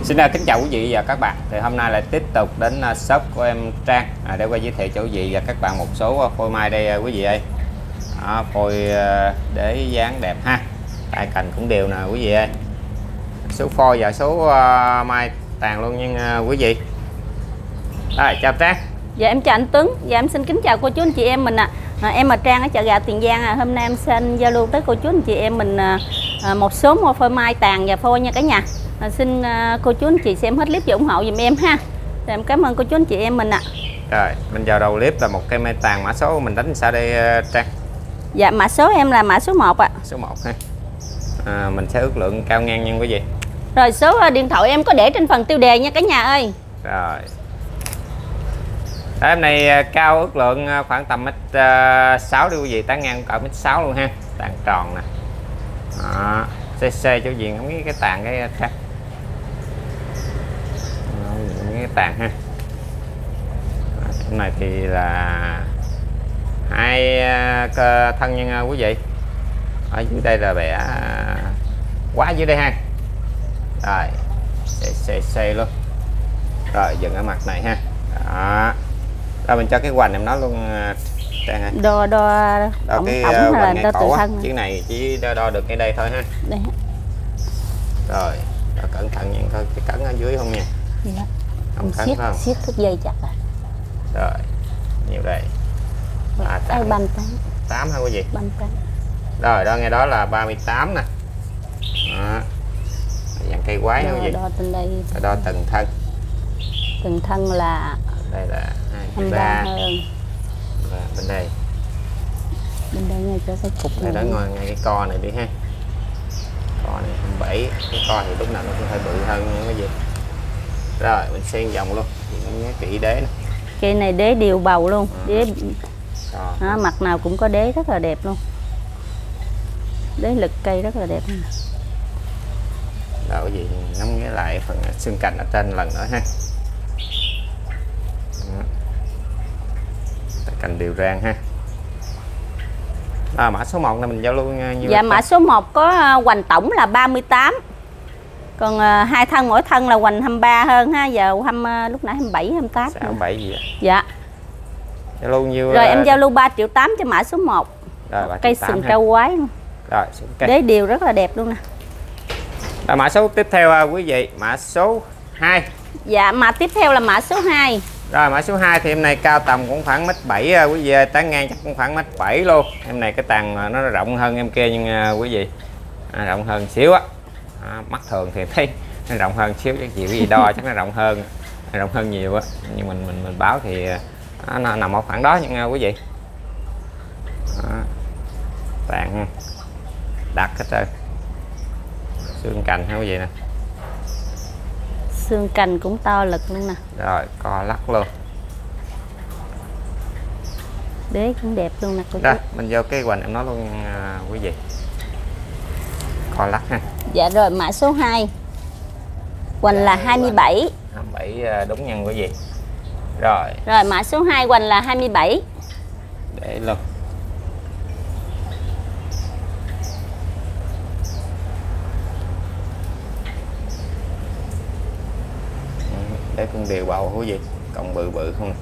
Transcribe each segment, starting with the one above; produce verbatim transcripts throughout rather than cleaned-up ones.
Xin kính chào quý vị và các bạn. Thì hôm nay lại tiếp tục đến shop của em Trang à, để qua giới thiệu cho quý vị và các bạn một số phôi mai đây quý vị ơi. À, phôi đế dáng đẹp ha, tại cành cũng đều nè quý vị ơi. Số phôi và số uh, mai tàn luôn nha uh, quý vị. Rồi, chào Trang. Dạ em chào anh Tuấn. Dạ em xin kính chào cô chú anh chị em mình ạ. À. À, em là Trang ở chợ gạo Tiền Giang. À. Hôm nay em xin giao lưu tới cô chú anh chị em mình à, một số phôi mai tàn và phôi nha cả nhà. À, xin à, cô chú anh chị xem hết clip và ủng hộ giùm em ha. Rồi, em cảm ơn cô chú anh chị em mình ạ. À. Rồi mình vào đầu clip là một cây mai tàn, mã số mình đánh sao đây uh, Trang? Dạ mã số em là mã số một ạ. À. Số một ha. À, mình sẽ ước lượng cao ngang nha quý vị. Rồi số điện thoại em có để trên phần tiêu đề nha cả nhà ơi. Rồi. Đó, em này cao ước lượng khoảng tầm mét sáu đi quý vị, tán ngang cỡ mét sáu luôn ha, tàn tròn nè. Đó, xê xê cho diện không cái cái tàn cái trắng. Cái tàn ha. Cái này thì là hai thân nha quý vị. Ở dưới đây là bẻ quá dưới đây ha. Rồi, xê xê xê luôn. Rồi dừng ở mặt này ha. Đó. Rồi mình cho cái hoành em nói luôn Trang ha. Đo đo đo cái uh, hoành ngay cổ á. Chiếc này chỉ đo, đo được ngay đây thôi ha. Đây. Rồi, đo cẩn thận nha, coi cái cẩn ở dưới không nha. Dạ. Không cẩn siết, không? Siết thước dây chặt rồi. Rồi, nhiều đây. À, tám. ba mươi tám. tám hả quý vị? ba mươi tám. Rồi, đó ngay đó là ba mươi tám nè. Đó. Dàn cây quái hả quý vị? Đo từng đây. Đo từng thân. Từng thân là đây là hai mươi ba hơn. Và bên đây bên đây ngay cho cái cục này đó, ngồi ngay cái co này đi ha. Co này hai mươi bảy, cái co thì lúc nào nó cũng hơi bự hơn nha quý vị. Rồi mình xen vòng luôn, nhớ kỹ đế này. Cây này đế đều bầu luôn, à. đế đó, mặt nào cũng có đế rất là đẹp luôn, đế lực cây rất là đẹp. Rồi quý vị ngắm nghĩa lại phần xương cành ở trên lần nữa ha. Cành đều rang ha. À, mã số một này mình giao lưu như dạ mã số một có hoành tổng là ba mươi tám, còn uh, hai thân mỗi thân là hoành hai mươi ba hơn ha. Giờ hai, lúc nãy hai mươi bảy hai mươi tám. hai mươi bảy gì vậy? Dạ giao lưu như rồi em giao lưu ba triệu tám cho mã số một. Rồi, cây sừng cao quái luôn. Rồi đế đều rất là đẹp luôn nè. Rồi, mã số tiếp theo quý vị, mã số hai. Dạ mã tiếp theo là mã số hai. Rồi mã số hai thì em này cao tầm cũng khoảng mét bảy quý vị ơi, tán ngang chắc cũng khoảng mét bảy luôn. Em này cái tàn nó rộng hơn em kia nhưng quý vị à, rộng hơn xíu á. À, mắt thường thì thấy nó rộng hơn xíu, chắc gì quý vị đo chắc nó rộng hơn, rộng hơn nhiều á. Nhưng mình mình mình báo thì à, nó nằm ở khoảng đó nha quý vị. À, tàn đặt hết trơn. Xương cành ha quý vị nè. Xương cành cũng to lực luôn nè. Rồi co lắc luôn. Đế cũng đẹp luôn nè cô Rồi, chú. mình vô cái hoành em nói luôn à, quý vị. Co lắc ha. Dạ rồi mã số hai. Hoành là hai mươi bảy. hai mươi bảy đúng nha quý vị. Rồi. Rồi mã số hai hoành là hai mươi bảy. Để luôn. Để cũng đều bầu quý vị, còn bự bự không.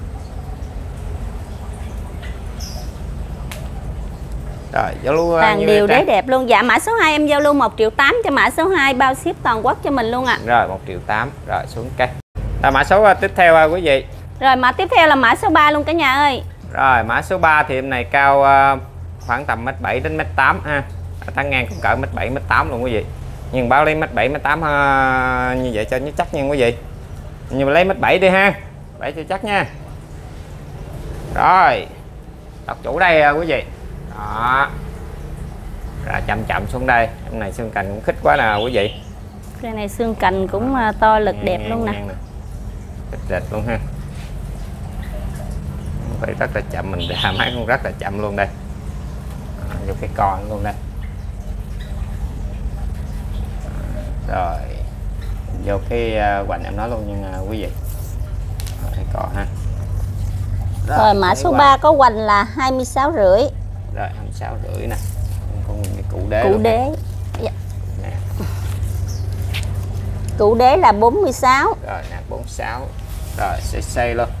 Rồi giao lưu tàn đều đế đẹp luôn. Dạ mã số hai em giao lưu một triệu tám cho mã số hai, bao ship toàn quốc cho mình luôn ạ. À. Rồi một triệu tám. Rồi xuống cây. Rồi mã số tiếp theo quý vị. Rồi mã tiếp theo là mã số ba luôn cả nhà ơi. Rồi mã số ba thì em này cao uh, khoảng tầm mét bảy đến mét tám ha. Tán ngang cũng cỡ mét bảy mét tám luôn quý vị. Nhưng báo lấy mét bảy mét tám uh, như vậy cho nó chắc nha quý vị. Nhưng mà lấy mét bảy đi ha, bảy cho chắc nha. Rồi đọc chủ đây quý vị. Đó. Rồi chậm chậm xuống đây. Em này xương cành cũng khích quá nè quý vị. Cái này xương cành cũng to lực ngang, đẹp ngang, luôn nè. nè. Khích rệt luôn ha. Phải rất là chậm, mình ra máy cũng rất là chậm luôn đây. À, vô cái con luôn đây. Rồi vô cái hoành em nói luôn nha quý vị. Cái cò ha. Rồi, rồi mã số ba có hoành là hai mươi sáu rưỡi. Rồi hai mươi sáu rưỡi nè. Còn cái cụ đế. Cụ đế. Dạ. Cụ đế là bốn mươi sáu. Rồi nạc bốn mươi sáu. Rồi sẽ xây luôn.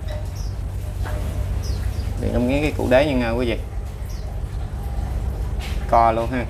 Đừng không nghiến cái cụ đế nha quý vị. Co luôn ha.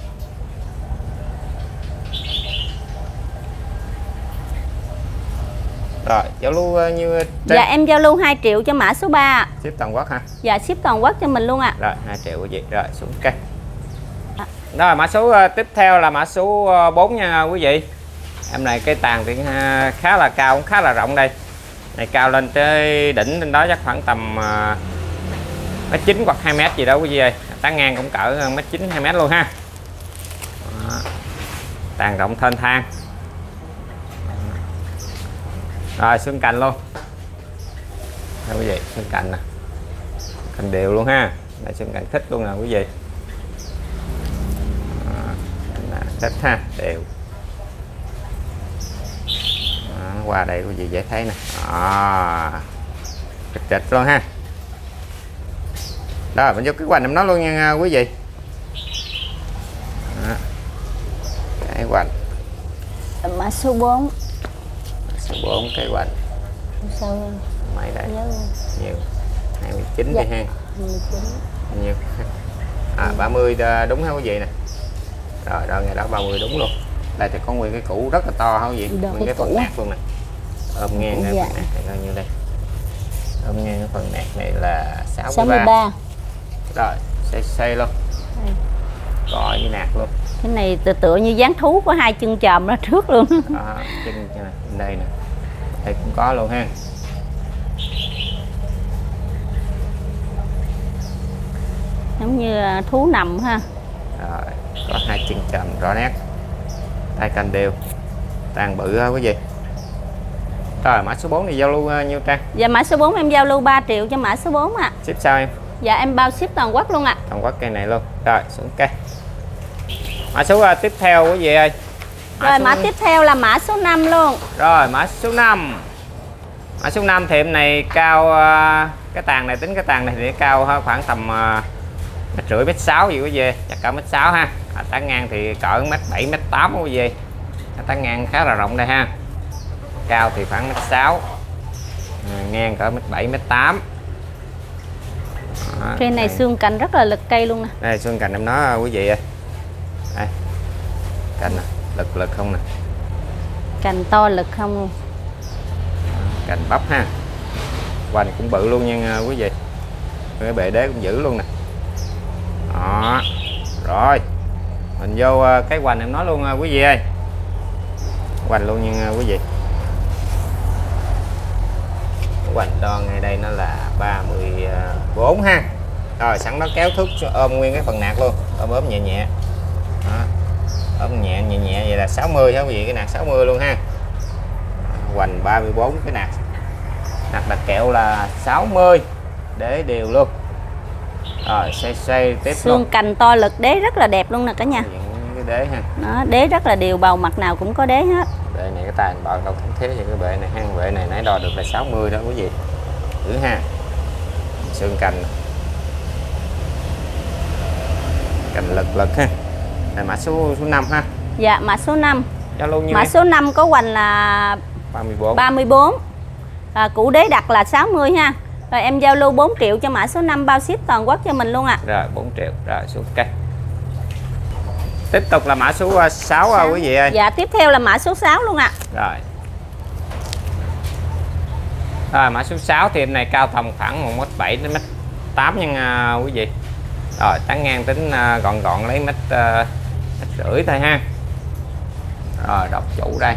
Rồi giao lưu như Dạ em giao lưu hai triệu cho mã số ba. ship toàn quốc ha. Dạ ship toàn quốc cho mình luôn ạ. À. Rồi hai triệu quý vị. Rồi xuống cây. Rồi mã số tiếp theo là mã số bốn nha quý vị. Em này cái tàn thì khá là cao, cũng khá là rộng đây. Này cao lên tới đỉnh lên đó chắc khoảng tầm mét chín hoặc hai mét gì đó quý vị ơi. Tán ngang cũng cỡ mét chín hai mét luôn ha. Đó. Tàn rộng thênh thang. Rồi xương cành luôn. Đây quý vị, xương cành nè. Cành đều luôn ha. Đây xương cành thích luôn nè quý vị. Đó. Thích ha, đều. Đó, qua đây quý vị dễ thấy nè. Đó. Trịch trịch luôn ha. Rồi mình vô cái hoành em nó luôn nha quý vị. Đó. Cái hoành. Mã số bốn. Số bốn cái hoành. Sao Mấy đây. nhớ Nhiều. hai mươi chín dạ. đi ha. hai mươi chín. Nhiều. À ba mươi đúng hả quý vị nè. Rồi rồi ngày đó ba mươi đúng luôn. Đây thì có nguyên cái củ rất là to hả quý vị? Được, Nguyên cái, cái phần củ. nạc luôn nè. Ôm ngang cái Dạ. phần nạc này bao nhiêu đây? Ôm ngang cái phần nạc này là sáu sáu mươi mươi ba. ba. Rồi, xây xây luôn. Coi như nạc luôn. Cái này tự tựa như dáng thú có hai chân chòm ra trước luôn. Đó, chân này, bên đây nè. Đây cũng có luôn ha. Giống như thú nằm ha. Rồi, có hai chân chòm rõ nét. Tay canh đều. Tàn bự ha quý vị. Rồi mã số bốn thì giao lưu uh, nhiêu Trang? Dạ mã số bốn em giao lưu ba triệu cho mã số bốn ạ. À. Ship sao em? Dạ em bao ship toàn quốc luôn ạ. À. Toàn quốc cây này luôn. Rồi xuống cây. Mã số uh, tiếp theo quý vị ơi. Mã rồi số... mã tiếp theo là mã số năm luôn. Rồi mã số năm. Mã số năm thì em này cao uh, cái tàn này tính cái tàn này thì cao khoảng tầm uh, mét rưỡi mét sáu gì quý vị, chắc cả mét sáu ha. À, tán ngang thì cỡ mét bảy mét tám quý vị. Tán ngang khá là rộng đây ha. Cao thì khoảng mét sáu. À, ngang cỡ mét bảy mét tám. Cây này đây. Xương cành rất là lực cây luôn nè. Đây xương cành em nó quý vị ơi. Đây. Cành nè, lực lực không nè. Cành to lực không luôn. Cành bắp ha. Hoành cũng bự luôn nha quý vị. Cái bệ đế cũng dữ luôn nè. Đó. Rồi. Mình vô cái hoành em nói luôn quý vị ơi. Hoành luôn nha quý vị. Hoành đo ngay đây nó là ba mươi bốn ha. Rồi sẵn nó kéo thước ôm nguyên cái phần nạc luôn, ôm ốm nhẹ nhẹ. Đó. Ôm nhẹ nhẹ nhẹ vậy là sáu mươi ha quý vị, cái nạc sáu mươi luôn ha. Hoành ba mươi bốn cái nạc. Nạc đặt kẹo là sáu mươi để đều luôn. Rồi xây xây tiếp xương luôn. cành to lực, đế rất là đẹp luôn nè cả nhà. Cái đế ha. Đó, đế rất là đều, bầu mặt nào cũng có đế hết. Bệ này cái tài bọt đâu cũng thế vậy, cái bệ này ha, bệ này nãy đo được là sáu mươi đó quý vị. Thử ha. Xương cành. Cành lực lực ha. Này mã số số năm ha. Dạ mã số năm. Giao lưu như mã em? số năm có hoành là ba mươi bốn. ba mươi bốn. À, củ đế đặt là sáu mươi ha. Rồi em giao lưu bốn triệu cho mã số năm, bao ship toàn quốc cho mình luôn ạ. À. Rồi bốn triệu. Rồi xuống cây. Tiếp tục là mã số sáu, sáu. Quý vị ơi. Dạ tiếp theo là mã số sáu luôn ạ. À. Rồi. Rồi mã số sáu thì em này cao tầm khoảng một mét bảy đến mét tám nha quý vị. Rồi tán ngang tính uh, gọn gọn lấy mét uh, mét rưỡi thôi ha. Rồi đọc chủ đây.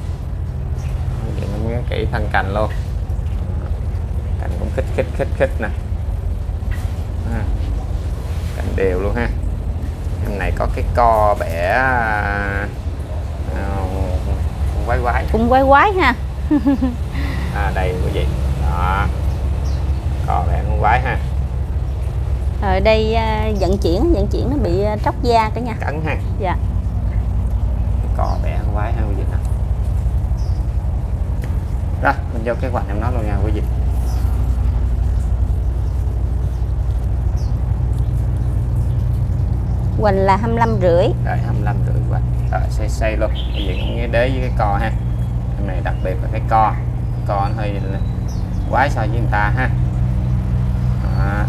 Mình kỹ thân cành luôn. Cành cũng khích khích khích khích nè. À, cành đều luôn ha. Em này có cái co bẻ uh, quái quái. Cũng quái quái ha. À đây quý vị. Đó. Co bẻ cũng quái ha. Rồi đây uh, vận chuyển, vận chuyển nó bị uh, tróc da cả nhà. Cắn ha. Dạ. Cò bẻ quái ha quý vị nè. Rồi mình vô cái hoành em nói luôn nha quý vị. Hoành là hai mươi lăm rưỡi. Rồi hai mươi lăm rưỡi hoành. Rồi xây xây luôn. Quý vị cũng nghe đế với cái cò ha. em này đặc biệt là cái co co nó hơi quái so với người ta ha. Đó.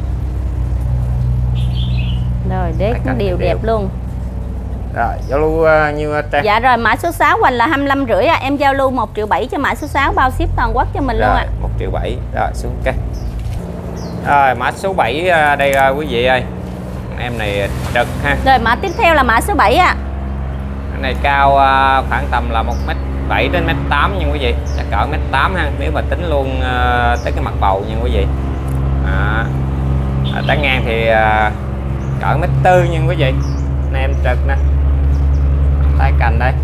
Rồi đế cũng đều đẹp luôn. Rồi giao lưu uh, như uh, dạ rồi mã số sáu Hoành là hai mươi lăm rưỡi à. Em giao lưu một triệu bảy cho mã số sáu, bao ship toàn quốc cho mình rồi, luôn ạ. À. một triệu bảy. Rồi xuống cái. Rồi mã số bảy uh, đây uh, quý vị ơi. Em này trực ha. Rồi mã tiếp theo là mã số bảy ạ. À. Cái này cao uh, khoảng tầm là một mét bảy đến mét tám nha quý vị. Chắc cỡ mét tám ha, nếu mà tính luôn uh, tới cái mặt bầu nha quý vị. À, à, tán ngang thì uh, cỡ mét tư nha quý vị. Này em trực nè. Tay cành đây.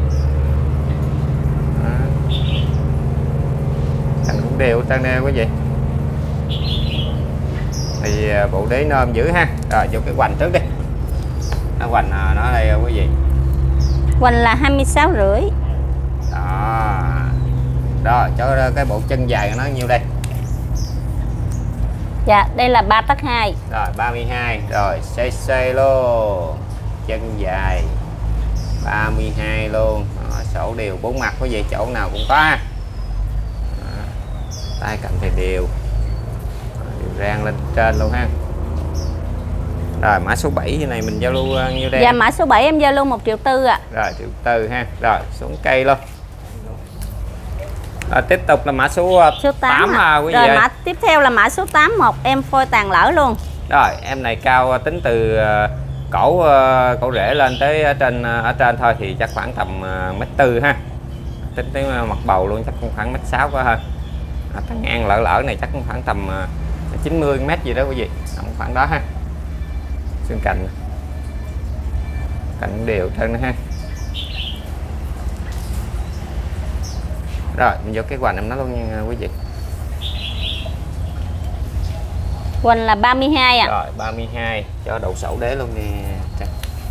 À. Cành cũng đều tăng nè quý vị. Thì bộ đế nôm dữ ha. Rồi vô cái hoành trước đi. Cái hoành nó đây quý vị. Hoành là hai mươi sáu rưỡi. Đó. Đó, cho cái bộ chân dài của nó nhiêu đây? Dạ, đây là ba tấc hai. Rồi ba mươi hai. Rồi xoay xoay luôn. Chân dài ba mươi hai luôn. Đó, sổ đều bốn mặt quý vị, chỗ nào cũng có ha. Đó. Tay cầm thì đều. Đều rang lên trên luôn ha. Rồi mã số bảy như này mình giao lưu nhiêu đây? Dạ mã số bảy em giao lưu một triệu tư ạ. Rồi triệu tư ha. Rồi xuống cây luôn. Rồi, tiếp tục là mã số, số tám, tám à, quý vị. Rồi ơi. mã tiếp theo là mã số tám, một em phôi tàn lỡ luôn. Rồi em này cao tính từ cổ cổ rễ lên tới ở trên ở trên thôi thì chắc khoảng tầm mét tư ha. Tính tới mặt bầu luôn chắc cũng khoảng mét sáu quá hơn. À, tán ngang lỡ lỡ này chắc cũng khoảng tầm chín mươi mét gì đó quý vị, tầm khoảng đó ha. Xương cạnh cạnh đều thân ha. Rồi mình vô cái hoành em nó luôn nha quý vị. Hoành là ba mươi hai ạ. À. Rồi ba mươi hai cho đầu sổ đế luôn nè.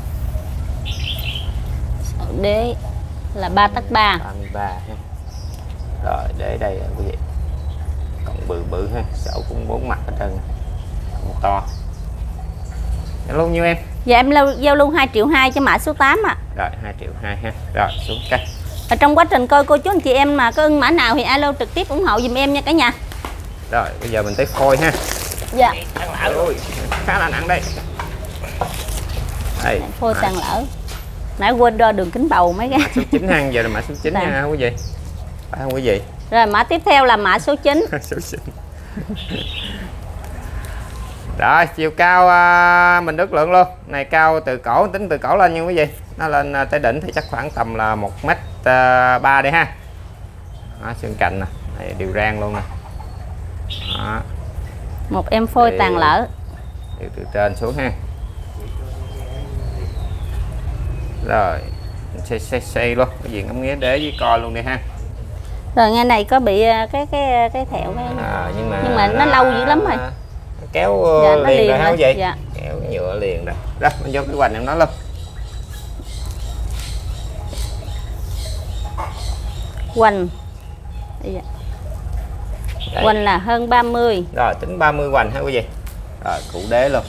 Sổ đế là ba tấc ba. ba mươi ba ha. Rồi để đây quý vị. Còn bự bự ha, sổ cũng bốn mặt hết trơn. Còn to. Giao lưu nhiêu em? Dạ em lưu, giao lưu hai triệu hai cho mã số tám ạ. À. Rồi hai triệu hai ha. Rồi xuống cây. Ở trong quá trình coi cô chú anh chị em mà có ưng mã nào thì alo trực tiếp ủng hộ giùm em nha cả nhà. Rồi bây giờ mình tới phôi ha. Dạ. Ôi, khá là nặng đây. Đây. Phôi tàn lỡ. Nãy quên đo đường kính bầu mấy cái. Mã số chín ha, giờ là mã số chín nha quý vị. Phải không quý vị? Rồi mã tiếp theo là mã số chín. Số chín. Rồi chiều cao à, mình ước lượng luôn. Này cao từ cổ, tính từ cổ lên nha quý vị. Nó lên tới đỉnh thì chắc khoảng tầm là một mét ba đây ha. Đó, xương cạnh nè, này đều rang luôn nè. Đó. Một em phôi tàn lỡ. Đều từ trên xuống ha. Rồi xây xây xây luôn, cái gì ngắm nghía đế với coi luôn đi ha. Rồi ngay này có bị cái cái cái thẹo cái à, nhưng mà nhưng mà nó lâu dữ lắm rồi. Kéo dạ, liền, liền rồi hả vậy? Dạ. Kéo nhựa liền rồi. Rồi mình vô cái hoành em nói luôn. Hoành. Hoành là hơn ba mươi. Rồi tính ba mươi hoành ha quý vị. Rồi cụ đế luôn.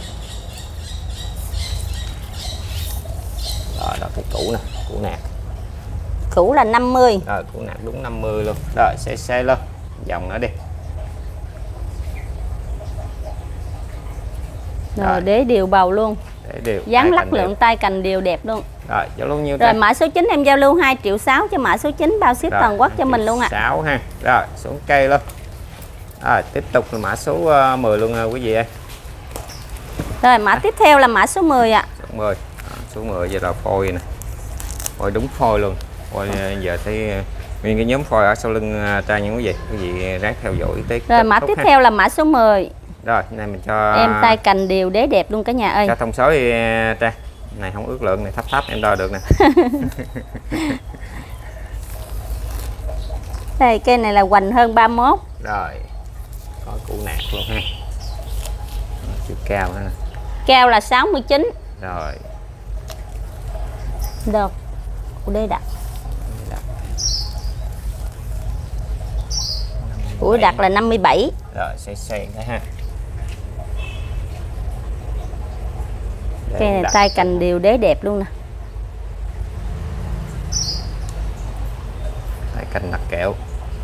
Rồi đó cái củ nè, củ nạc. Củ là năm mươi. Rồi củ nạc đúng năm mươi luôn. Rồi xe xe luôn. Vòng nữa đi. Rồi, rồi đế đều bầu luôn. Để đều. Dán lắc lượng tay cành đều đẹp luôn. Rồi giao lưu nhiêu? Rồi mã số chín em giao lưu hai triệu sáu cho mã số chín, bao ship toàn quốc cho mình luôn ạ. À. sáu ha. Rồi xuống cây luôn. Rồi tiếp tục là mã số mười luôn quý vị ơi. Rồi mã tiếp theo là mã số mười ạ. À. Số mười. À, số mười giờ là phôi nè. Phôi đúng phôi luôn. Phôi giờ thấy nguyên cái nhóm phôi ở sau lưng tra những quý vị. Quý vị ráng theo dõi tới. Rồi mã tiếp ha. Theo là mã số mười. Rồi này mình cho em tay cành đều đế đẹp luôn cả nhà ơi. Cho thông số đi Tra. Này không ước lượng này, thấp thấp em đo được nè. Đây cây này là hoành hơn ba mươi mốt. Rồi có củ nạc luôn ha. Chiều cao ha. Cao là sáu mươi chín. Rồi được. Củ đế đặt. Củ đặt là năm mươi bảy. Rồi xoay xoay cái ha. Cây này tay cành đều đế đẹp luôn nè. Tay cành nạc kẹo.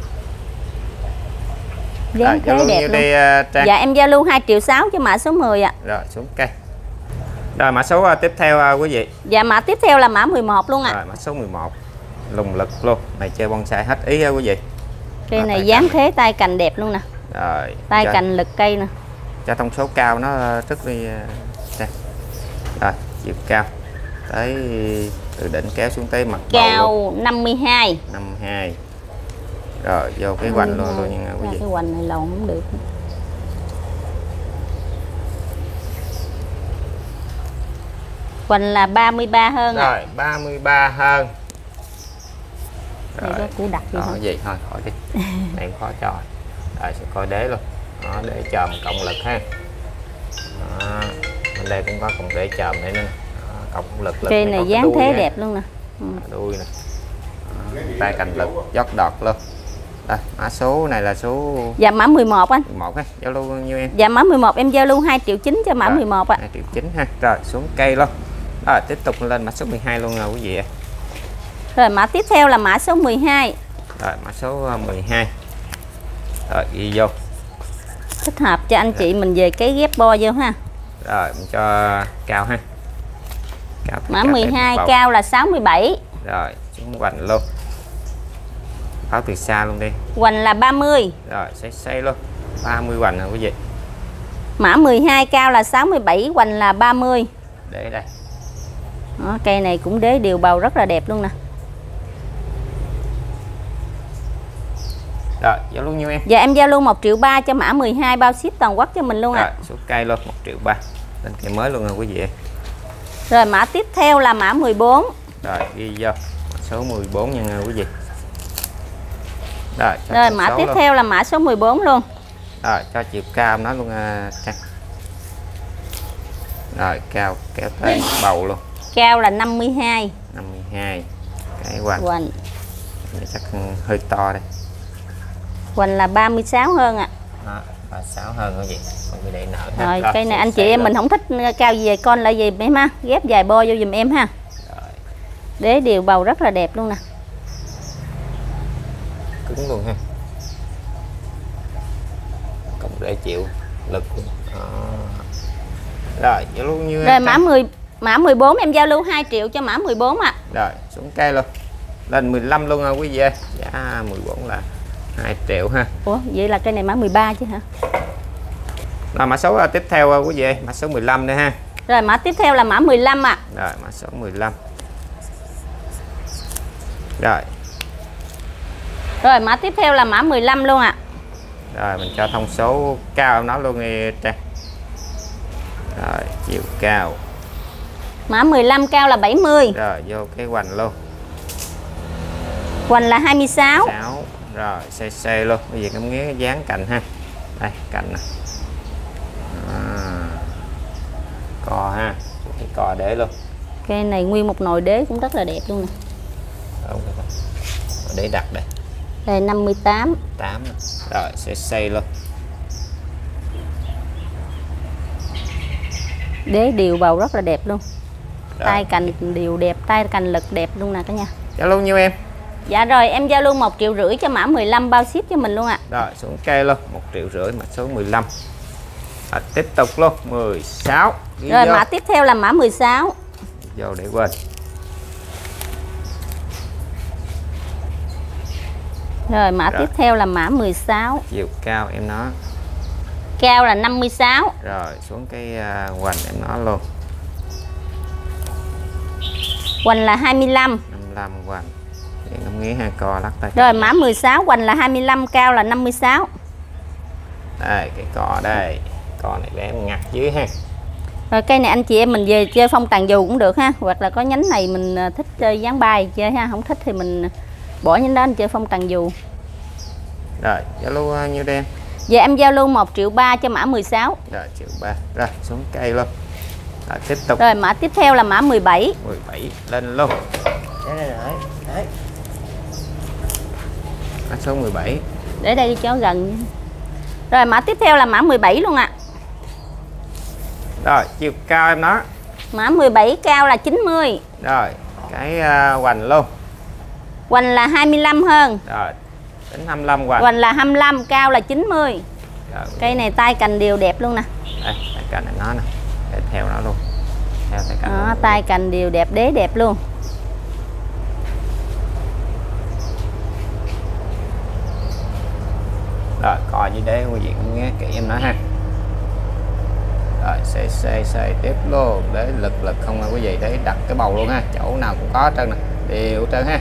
Dáng thế đẹp luôn. Đi, uh, Trang. Dạ em giao lưu hai triệu sáu cho mã số mười ạ. Rồi xuống cây. Rồi mã số uh, tiếp theo uh, quý vị. Dạ mã tiếp theo là mã mười một luôn ạ. Rồi mã số mười một. Lùng lực luôn. Này chơi bonsai hết ý uh, quý vị. Cây này dáng thế tay cành đẹp luôn nè. Rồi. Tay cho, cành lực cây nè. Cho thông số cao nó rất đi. Uh, rồi chiều cao. Tới từ đỉnh kéo xuống tới mặt cao năm mươi hai. năm mươi hai. Rồi vô cái hoành luôn luôn nha quý vị. Cái hoành này lồn không được. Hoành là ba mươi ba hơn. Rồi à. ba mươi ba hơn. Rồi có củ đặt gì đó, không? gì thôi khỏi đi. Này khó cho. Rồi sẽ coi đế luôn. Đó, để chòm cộng lực ha. Đó, bên đây cũng có cộng để chòm để nữa. Đó, cộng lực lực. Cây này dáng thế đẹp luôn nè. Ừ. Đuôi nè. Đó, tay cành lực dốc đọt luôn. Đây, mã số này là số. Dạ mã mười một anh. mười một ha, giao lưu bao nhiêu em? Dạ mã mười một em giao lưu hai triệu chín cho mã rồi, mười một ạ. hai triệu chín ha. Rồi xuống cây luôn. Rồi tiếp tục lên mã số mười hai luôn rồi quý vị ạ. Rồi mã tiếp theo là mã số mười hai. Rồi mã số mười hai. Rồi ghi vô. Thích hợp cho anh chị mình về cái ghép bo vô ha. Rồi mình cho cao ha. Cao mã mười hai cao là sáu mươi bảy. Rồi xuống hoành luôn. Pháo từ xa luôn đi. Hoành là ba mươi. Rồi xây xây luôn. ba mươi hoành rồi quý vị. Mã mười hai cao là sáu mươi bảy, hoành là ba mươi. Để đây. Đó, cây này cũng đế đều bầu rất là đẹp luôn nè. Rồi giao lưu nhiêu em? Dạ em giao lưu một triệu ba cho mã mười hai bao ship toàn quốc cho mình luôn ạ. Rồi xuống cây luôn một triệu ba. Lên cây mới luôn rồi quý vị. Rồi mã tiếp theo là mã mười bốn. Rồi ghi vô. Mã số mười bốn nha quý vị. Rồi, rồi mã tiếp luôn. Theo là mã số mười bốn luôn. Rồi cho chiều cao nó luôn Trang. Rồi cao kéo tới bầu luôn. Cao là năm mươi hai. năm mươi hai. Cái hoành. Hoành. Chắc hơi to đây. Hoành là ba mươi sáu hơn ạ. À. ba mươi sáu hơn cái gì? Không bị để nợ. Rồi, rồi cây này anh chị em mình không thích cao gì con lại gì em ha. Ghép dài bo vô giùm em ha. Rồi. Đế đều bầu rất là đẹp luôn nè. Cứng luôn ha. Cộng để chịu lực luôn. À. Rồi giao lưu như rồi mã mười mã mười bốn em giao lưu hai triệu cho mã mười bốn ạ. À. Rồi xuống cây luôn. Lên mười lăm luôn à quý vị. Giá mười bốn là hai triệu ha. Ủa vậy là cây này mã mười ba chứ hả? Rồi mã số tiếp theo quý vị, mã số mười lăm đây ha. Rồi mã tiếp theo là mã mười lăm ạ. À. Rồi mã số mười lăm. Rồi. Rồi mã tiếp theo là mã mười lăm luôn ạ. À. Rồi mình cho thông số cao nó luôn đi Trang. Rồi chiều cao. Mã mười lăm cao là bảy mươi. Rồi vô cái hoành luôn. Hoành là hai mươi sáu. sáu. Rồi xe xe luôn. Bây giờ cảm nghĩa dán cành ha. Đây cành nè. À. Cò ha. Cái cò để luôn. Cây này nguyên một nồi đế cũng rất là đẹp luôn nè. Không, để đặt đây. Đây năm mươi tám. tám. Rồi sẽ xây luôn. Đế đều bầu rất là đẹp luôn. Rồi. Tay cành đều đẹp, tay cành lực đẹp luôn nè cả nhà. Giao lưu nhiêu em? Dạ rồi em giao lưu một triệu rưỡi cho mã mười lăm bao ship cho mình luôn ạ. À. Rồi xuống cây luôn, một triệu rưỡi mã số mười lăm. À, tiếp tục luôn, mười sáu. Ghi rồi vô. mã tiếp theo là mã mười sáu. Vô để quên. Rồi mã rồi. tiếp theo là mã mười sáu. Chiều cao em nó. Cao là năm mươi sáu. Rồi xuống cái uh, hoành em nó luôn. Hoành là hai mươi lăm. năm mươi lăm hoành. Ngắm nghía ha, co lắc tay. Rồi mã mười sáu, hoành là hai mươi lăm, cao là năm mươi sáu. Đây cái cò đây. Cò này để em ngặt dưới ha. Rồi cây này anh chị em mình về chơi phong tàn dù cũng được ha. Hoặc là có nhánh này mình thích chơi dán bài chơi ha. Không thích thì mình bỏ nhánh đó anh chơi phong tàn dù. Rồi giao lưu uh, nhiêu đen? Dạ em giao lưu một triệu ba cho mã mười sáu. Rồi triệu ba. Rồi xuống cây luôn. Rồi tiếp tục. Rồi mã tiếp theo là mã mười bảy. mười bảy lên luôn. Đấy, đấy, đấy. Mã số mười bảy. Để đây đi cho gần. Rồi mã tiếp theo là mã mười bảy luôn ạ. À. Rồi chiều cao em nó. Mã mười bảy cao là chín mươi. Rồi cái uh, hoành luôn. Hoành là hai mươi lăm hơn. Rồi, tính hai mươi lăm hoành. Hoành là hai mươi lăm, cao là chín mươi. Rồi. Cây này tay cành đều đẹp luôn nè. Đây, tay cành này nó nè. Để theo nó luôn. Theo tay cành. Đó, tay cành đều đẹp, đế đẹp luôn. Rồi, coi như đế quý vị cũng nghe kỹ em nói ha. Rồi, xoay xoay xoay tiếp luôn. Để lực lực không là quý vị, để đặt cái bầu luôn ha. Chỗ nào cũng có hết trơn nè. Đều trơn ha.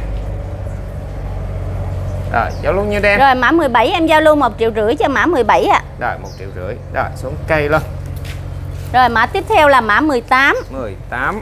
Rồi, giao luôn như đen. Rồi mã mười bảy em giao lưu một triệu rưỡi cho mã mười bảy ạ. À. Rồi, một triệu rưỡi. Rồi, xuống cây luôn. Rồi mã tiếp theo là mã mười tám. mười tám.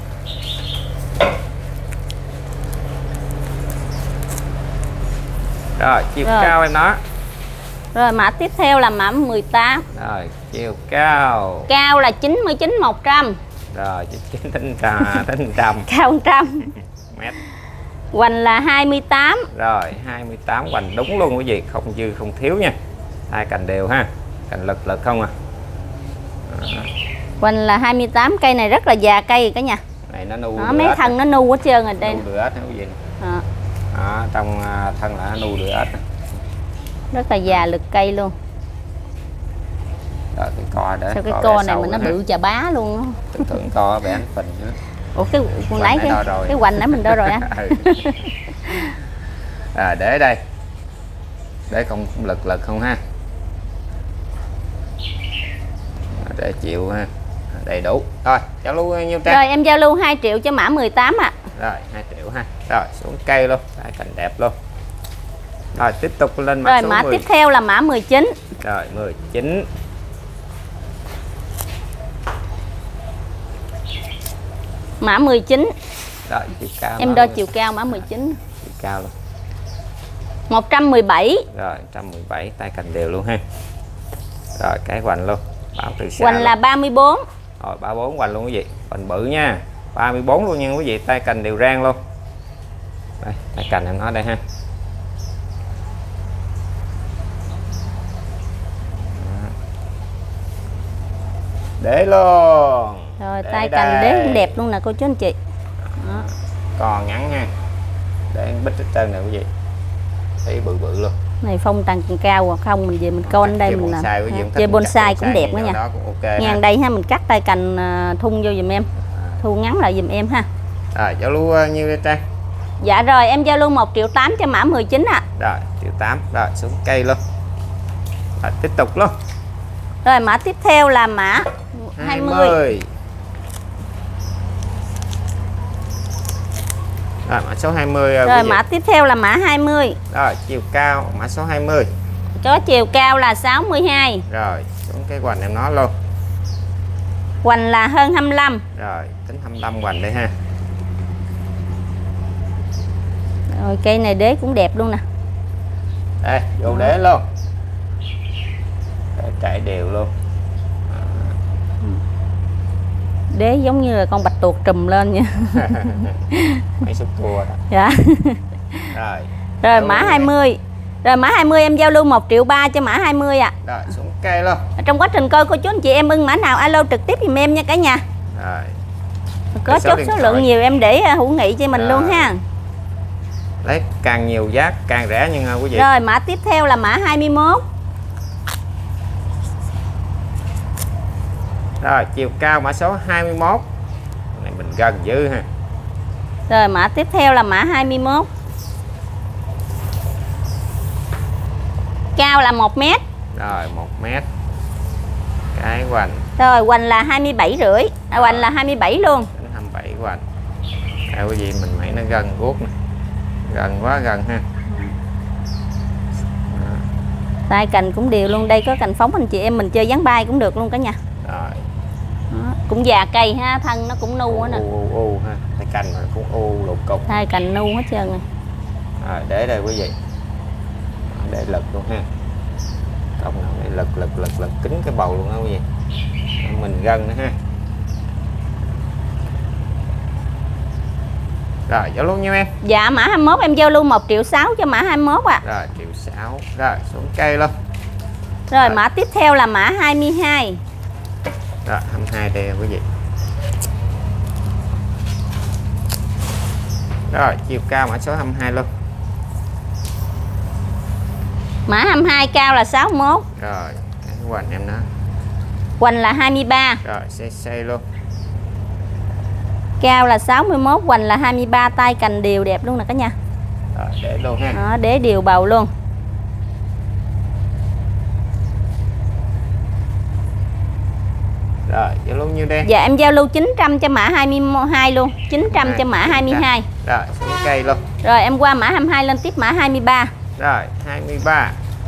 Rồi, chiều Rồi. cao em nói. Rồi mã tiếp theo là mã mười tám. Rồi, chiều cao. Cao là chín mươi chín một trăm. Rồi, chín chín tính trà, tính trăm. Cao một trăm. Mét. Hoành là hai mươi tám. Rồi, hai mươi tám hoành đúng luôn quý vị, không dư không thiếu nha. Hai cành đều ha. Cành lực lực không à. À. Hoành là hai mươi tám, cây này rất là già cây cả nhà. Này nó nu. Đó, mấy thân nó nu hết trơn rồi đây. Nu được ếch hả quý vị. Đó. Đó, trong thân là nu được ếch. Rất là già lực cây luôn. Rồi cái co để. Sao cái co này mà nó bự chà bá luôn á. Tưởng tượng co bé anh phình nữa. Ủa cái con nãy cái cái hoành nãy mình đo rồi anh. À, để đây. Để không lực lực không ha. Để chịu ha. Đầy đủ. Rồi, giao lưu bao nhiêu trang? Rồi em giao lưu hai triệu cho mã mười tám ạ. À. Rồi, hai triệu ha. Rồi, xuống cây luôn. Đây, cành đẹp luôn. Rồi, tiếp tục lên mã Rồi số mã mười. tiếp theo là mã mười chín. Rồi, mười chín. Mã mười chín. Rồi, chiều cao. Em đo chiều cao mã mười chín. Chiều cao luôn. một trăm mười bảy. Rồi, một trăm mười bảy, tay cành đều luôn ha. Rồi, cái hoành luôn. Bảo từ xa Hoành luôn. là ba mươi bốn. Rồi, ba mươi bốn hoành luôn quý vị. Hoành bự nha. ba mươi bốn luôn nha quý vị, tay cành đều rang luôn. Đây, tay cành em nói đây ha. Để luôn. Rồi để tay đây. cành đế cũng đẹp luôn nè cô chú anh chị. Đó. Còn ngắn ha. Để bích hết trơn nè quý vị. Thấy bự bự luôn. Này phong tàn cao hoặc không mình về mình coi ở đây mình làm. Chơi bonsai cũng đẹp quá nha. Okay ngang đây ha, mình cắt tay cành thun vô giùm em. Thu ngắn lại giùm em ha. Rồi giao lưu bao nhiêu đây Trang? Dạ rồi em giao lưu một triệu tám cho mã mười chín ạ. À. Rồi triệu tám. Rồi xuống cây luôn. Rồi, tiếp tục luôn. Rồi mã tiếp theo là mã hai mươi. Rồi mã số hai mươi. Rồi, rồi mã tiếp theo là mã hai mươi. Rồi chiều cao mã số hai mươi. Có chiều cao là sáu mươi hai. Rồi xuống cái hoành em nói luôn. Hoành là hơn hai mươi lăm. Rồi tính hai mươi lăm hoành đây ha. Rồi cây này đế cũng đẹp luôn nè. Đây vô đó. Đế luôn. Để chạy đều luôn. Đế giống như là con bạch tuộc trùm lên nha. Mấy xúc tua đó. Dạ. Rồi. Rồi mã hai mươi. Rồi mã hai mươi em giao lưu một triệu ba cho mã hai mươi ạ. À. Rồi xuống cây luôn. Trong quá trình coi cô chú anh chị em ưng mã nào alo trực tiếp giùm em nha cả nhà. Rồi. Có chốt số lượng nhiều em để hữu nghị cho mình rồi. Luôn ha. Lấy càng nhiều giá càng rẻ nhưng quý vị. Rồi mã tiếp theo là mã hai mươi mốt. Rồi chiều cao mã số hai mươi mốt. Này mình gần dữ ha. Rồi mã tiếp theo là mã hai mươi mốt. Cao là một mét. Rồi một mét. Cái hoành. Rồi hoành là hai mươi bảy rưỡi. À, hoành là hai mươi bảy luôn. Đến hai mươi bảy hoành. À, quý vị mình thấy nó gần guốc nè. Gần quá gần ha. Tay cành cũng đều luôn. Đây có cành phóng anh chị em mình chơi dán bay cũng được luôn cả nhà. Rồi. Đó. Cũng già cây ha, thân nó cũng nu á nè. U u u ha. Tay cành mà cũng u lục cục. Tay cành nu hết trơn rồi. Rồi để đây quý vị. Để lực luôn ha. Công nào để lực lực lực lực kính cái bầu luôn đó quý vị. Mình gân nữa ha. Rồi giao lưu nhiêu em? Dạ mã hai mươi mốt em giao lưu một triệu sáu cho mã hai mươi mốt ạ. À. Rồi triệu sáu. Rồi xuống cây luôn. Rồi, rồi mã tiếp theo là mã hai mươi hai. Rồi hai mươi hai đây quý vị. Rồi chiều cao mã số hai mươi hai luôn. Mã hai mươi hai cao là sáu mươi mốt. Rồi cái hoành em nó. Hoành là hai mươi ba. Rồi xây xây luôn. Cao là sáu mươi mốt, hoành là hai mươi ba, tay cành đều đẹp luôn nè cả nhà. Rồi để luôn ha. Đó, để đều bầu luôn. Rồi giao lưu nhiêu đây? Dạ em giao lưu chín trăm cho mã hai mươi hai luôn, chín trăm cho mã hai mươi hai. Rồi xuống cây luôn. Rồi em qua mã hai mươi hai lên tiếp mã hai mươi ba. Rồi hai mươi ba.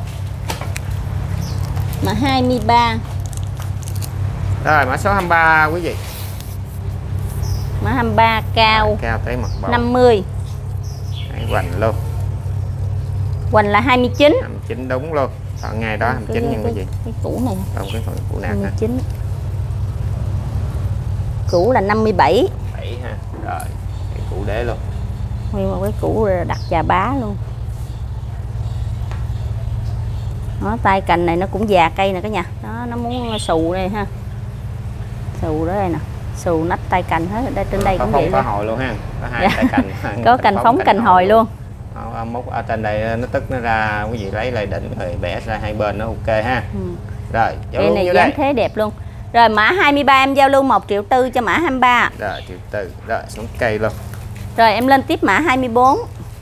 Mã hai mươi ba. Rồi mã số hai mươi ba quý vị. Mã hai mươi ba cao. Rồi, cao tới mặt bầu. năm mươi. Đấy, hoành luôn. Hoành là hai mươi chín. hai mươi chín đúng luôn. Chọn ngày đó hai mươi chín nhưng quý vị. Cái cũ này. Không cái phần cũ nát hai mươi ha. chín. Cũ là năm mươi bảy. bảy ha. Rồi cái cũ đế luôn. Nguyên một cái cũ đặt chà bá luôn. Đó, tay cành này nó cũng già cây nè cả nhà. Đó, nó muốn xù đây ha. Xù đó đây nè. Xù nách tay cành hết. Đây trên đây Có cũng phóng vậy có luôn. hồi luôn ha. Có hai Dạ. tay cành. Có cành phóng cành hồi luôn. Đó, múc ở trên đây nó tức nó ra quý vị lấy lại định rồi bẻ ra hai bên nó ok ha. Ừ. Rồi giao Cây lưu này nhiêu dáng đây? thế đẹp luôn. Rồi mã hai mươi ba em giao lưu một triệu tư cho mã hai mươi ba. Rồi triệu tư. Rồi xuống cây luôn. Rồi em lên tiếp mã hai mươi bốn.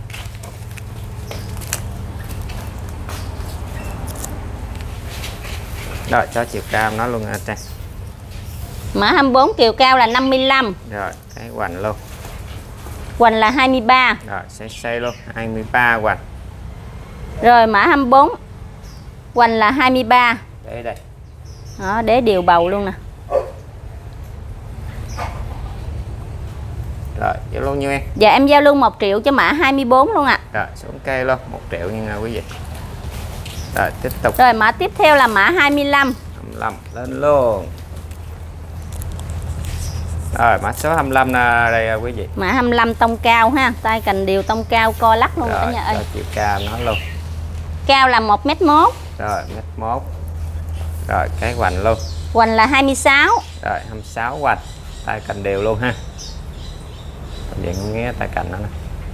Rồi cho chiều cao nó luôn nha Trang. Mã hai mươi bốn chiều cao là năm mươi lăm. Rồi cái hoành luôn. Hoành là hai mươi ba. Rồi xây xây luôn hai mươi ba hoành. Rồi mã hai mươi bốn. Hoành là hai mươi ba. Để đây. Đó, để đều bầu luôn nè. Rồi giao lưu nhiêu em? Dạ em giao lưu một triệu cho mã hai mươi bốn luôn ạ. Rồi xuống cây luôn một triệu nha quý vị. Rồi tiếp tục. Rồi mã tiếp theo là mã hai mươi lăm. hai mươi lăm lên luôn. Rồi mã số hai mươi lăm nè đây quý vị. Mã hai mươi lăm tông cao ha, tay cành đều tông cao co lắc luôn cả nhà ơi. Rồi chiều cao nó luôn. Cao là một mét một. Rồi mét một. Rồi cái hoành luôn. Hoành là hai mươi sáu. Rồi hai mươi sáu hoành. Tay cành đều luôn ha. Vậy không nghe tay cành nó nè.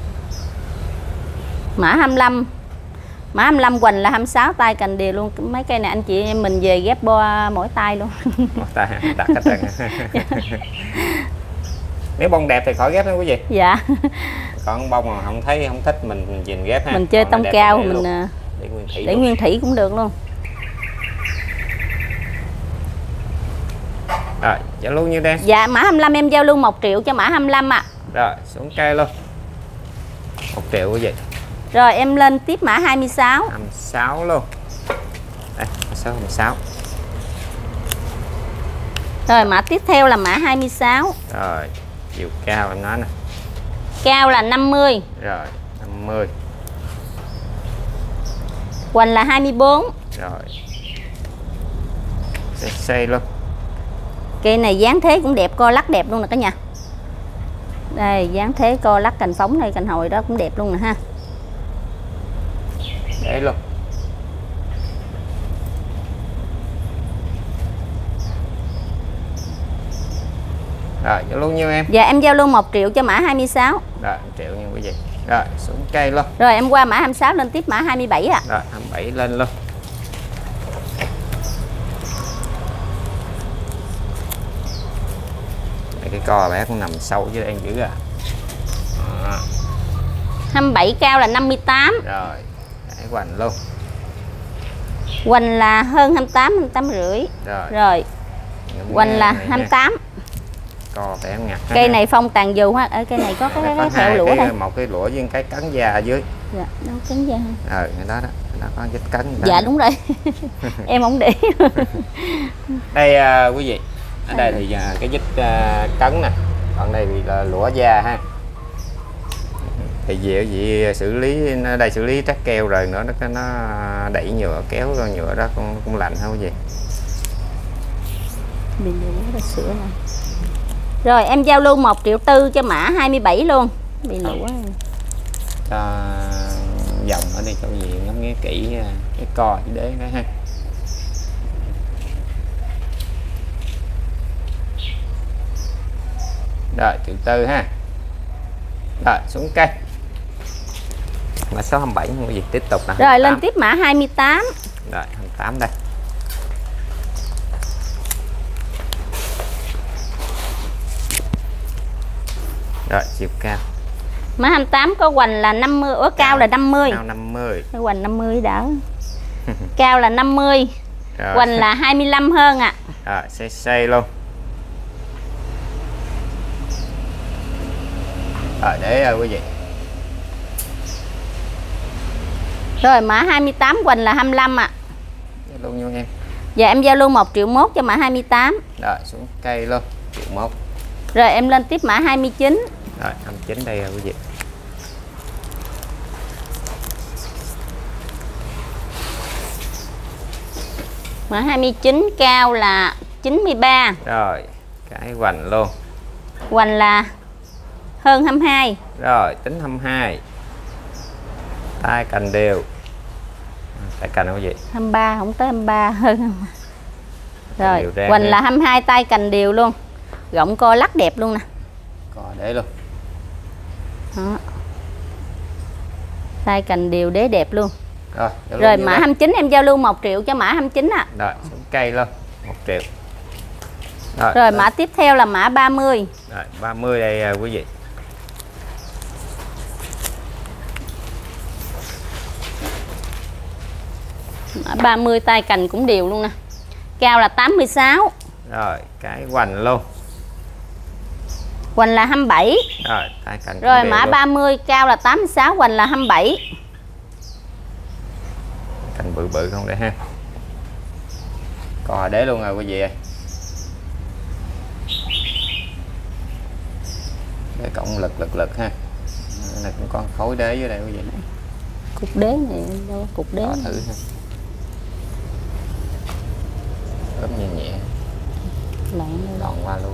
Mã hai mươi lăm. Mã hai mươi lăm hoành là hai mươi sáu, tay cành đều luôn. Mấy cây này anh chị em mình về ghép bo mỗi tay luôn. Mỗi tay đặt hết trơn. Nếu bông đẹp thì khỏi ghép đó quý vị. Dạ. Còn bông mà không thấy không thích mình nhìn ghép ha. Mình chơi Còn tông đẹp cao thì mình luôn. à, để nguyên thủy để luôn. nguyên thủy cũng được luôn. Rồi giao lưu như đây. Dạ mã hai mươi lăm em giao lưu một triệu cho mã hai mươi lăm ạ. Rồi xuống cây luôn. một triệu quý vị. Rồi em lên tiếp mã hai mươi sáu. hai mươi sáu luôn. Đây số hai mươi sáu. Rồi mã tiếp theo là mã hai mươi sáu. Rồi chiều cao em nói nè. Cao là năm mươi. Rồi năm mươi. Hoành là hai mươi bốn. Rồi xây xây luôn. Cây này dáng thế cũng đẹp, co lắc đẹp luôn nè cả nhà. Đây dáng thế co lắc cành phóng đây, cành hồi đó cũng đẹp luôn nè ha. Để luôn. Rồi giao lưu nhiêu em? Dạ em giao lưu một triệu cho mã hai mươi sáu. Rồi một triệu nha quý vị. Rồi xuống cây luôn. Rồi em qua mã hai mươi sáu lên tiếp mã hai mươi bảy ạ. Rồi hai mươi bảy lên luôn. Đây, cái co bé cũng nằm sâu dưới đây dữ à. Đó. hai mươi bảy cao là năm mươi tám. Rồi cái hoành luôn. Hoành là hơn hai mươi tám, hai mươi tám rưỡi. Rồi. Rồi. Hoành là hai mươi tám. Co bé ngặt. Cây này phong tàn dù ha. Ở cây này có cái, cái, cái thẹo lũa cái, đây. một cái lũa với cái cắn da ở dưới. Dạ, đâu cắn da. Ờ cái đó đó, nó có vết cắn. Dạ đúng rồi. Em không để. Đây uh, quý vị. Ở đây thì uh, cái vết uh, cắn nè. Còn đây thì là lũa da ha. Thì gì gì xử lý ở đây xử lý trắc keo rồi nữa nó nó đẩy nhựa kéo nhựa đó cũng cũng lạnh không gì. Bị lũa ra sữa này. Rồi em giao lưu một triệu tư cho mã hai mươi bảy luôn. Bị lũa. Cho dòng ở đây cho gì ngắm nghía kỹ cái co chứ đế đó ha. Rồi triệu tư ha. Rồi xuống cây. Mã số hai mươi bảy không có gì, tiếp tục là Rồi lên tiếp mã hai mươi tám. Rồi hai mươi tám đây. Rồi chiều cao. Mã hai mươi tám có hoành là năm mươi, ở cao là năm mươi. Cao năm mươi. Cái hoành năm mươi đỡ. Cao là năm mươi. Rồi. Hoành là hai mươi lăm hơn ạ. À. Rồi xây xây luôn. Rồi để rồi quý vị. Rồi mã hai mươi tám hoành là hai mươi lăm ạ. À. Luôn như em. Dạ em giao luôn một triệu mốt cho mã hai mươi tám. Rồi xuống cây luôn, triệu mốt. Rồi em lên tiếp mã hai mươi chín. Rồi hai mươi chín đây rồi quý vị. Mã hai mươi chín cao là chín mươi ba. Rồi cái hoành luôn. Hoành là hơn hai mươi hai. Rồi tính hai mươi hai. Tay cành đều. Tay cành không quý vị? hai mươi ba, không tới hai mươi ba hơn. Rồi Hoành hoành là hai mươi hai, tay cành đều luôn. Gọng co lắc đẹp luôn nè. Cò để luôn. Đó. Tay cành đều đế đẹp luôn. Rồi, rồi mã hai mươi chín em giao lưu một triệu cho mã hai mươi chín ạ. À. Rồi xuống cây luôn, một triệu. Rồi, rồi mã tiếp theo là mã ba mươi. Rồi ba mươi đây quý vị. Mã ba mươi tay cành cũng đều luôn nè. Cao là tám mươi sáu. Rồi cái hoành luôn. Hoành là hai mươi bảy. Rồi tay cành. Rồi mã luôn. ba mươi cao là tám mươi sáu, hoành là hai mươi bảy. Cành bự bự không để ha. Cò để luôn rồi quý vị ơi. Để cộng lực lực lực ha. Này cũng con khối đế dưới đây quý vị. Cục đế này đâu cục đế. Đó, thử ha. Ốm nhẹ nhẹ. Đòn qua luôn.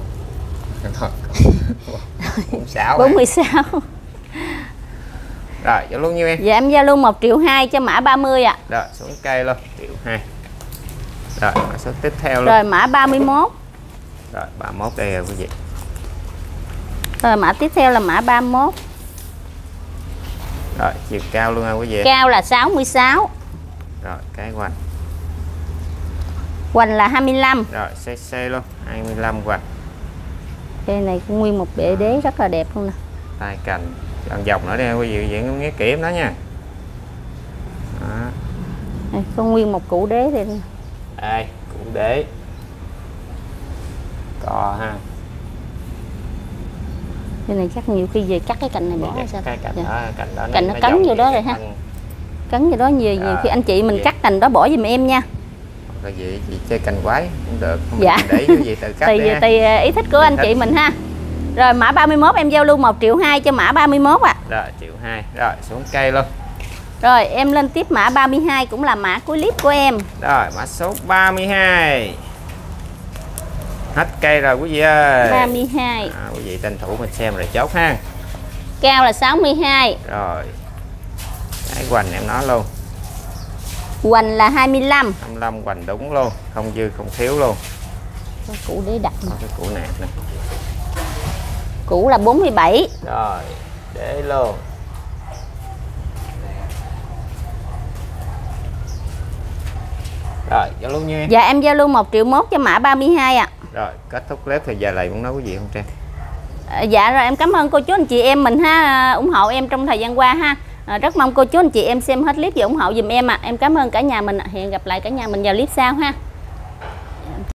bốn mươi sáu. Rồi giao luôn nhiêu em? Dạ em giao luôn một triệu hai cho mã ba mươi ạ. À. Rồi xuống cây luôn, triệu hai. Rồi mã số tiếp theo luôn. Rồi mã ba mươi mốt. Rồi ba mươi mốt đây rồi quý vị. Rồi mã tiếp theo là mã ba mươi mốt. Rồi chiều cao luôn ha quý vị. Cao là sáu mươi sáu. Rồi cái hoành. Hoành là hai mươi lăm. Rồi xe xe luôn, hai mươi lăm hoành. Cây này cũng nguyên một bệ đế rất là đẹp luôn nè. Tay cành chọn dòng nữa đi quý vị, vậy nghe kiểm đó nha. Đó. Đây, có nguyên một củ đế đây. Đây, củ đế. Cò ha. Cái này chắc nhiều khi về cắt cái cành này bỏ ra sao? Cái cành dạ. đó, cành đó cành nó, nó cắn vô đó rồi ha. Cành... Cắn vô đó nhiều, nhiều khi anh chị mình vậy. Cắt cành đó bỏ giùm em nha. Rồi vậy chị chơi cành quái cũng được, không dạ. Để cái gì tự cắt. Tùy tùy ý thích của anh thích. Chị mình ha. Rồi mã ba mươi mốt em giao lưu một triệu hai cho mã ba mươi mốt ạ. À. Rồi triệu hai. Rồi xuống cây luôn. Rồi em lên tiếp mã ba mươi hai cũng là mã cuối clip của em. Rồi mã số ba mươi hai. Hết cây rồi quý vị ơi. ba mươi hai. À, quý vị tranh thủ mình xem rồi chốt ha. Cao là sáu mươi hai. Rồi. Cái hoành em nói luôn. Hoành là hai mươi lăm. hai mươi lăm hoành đúng luôn, không dư không thiếu luôn. Cái củ đế đặt Có cái củ nạc này. Củ là bốn mươi bảy. Rồi, để luôn. Rồi, giao luôn nha. Dạ em giao luôn một triệu mốt cho mã ba mươi hai ạ. À. Rồi, kết thúc clip thì giờ này muốn nói quý vị không Trang? À, dạ rồi em cảm ơn cô chú anh chị em mình ha, ủng hộ em trong thời gian qua ha. À, rất mong cô chú anh chị em xem hết clip và ủng hộ dùm em ạ. À. Em cảm ơn cả nhà mình. Hẹn gặp lại cả nhà mình vào clip sau ha.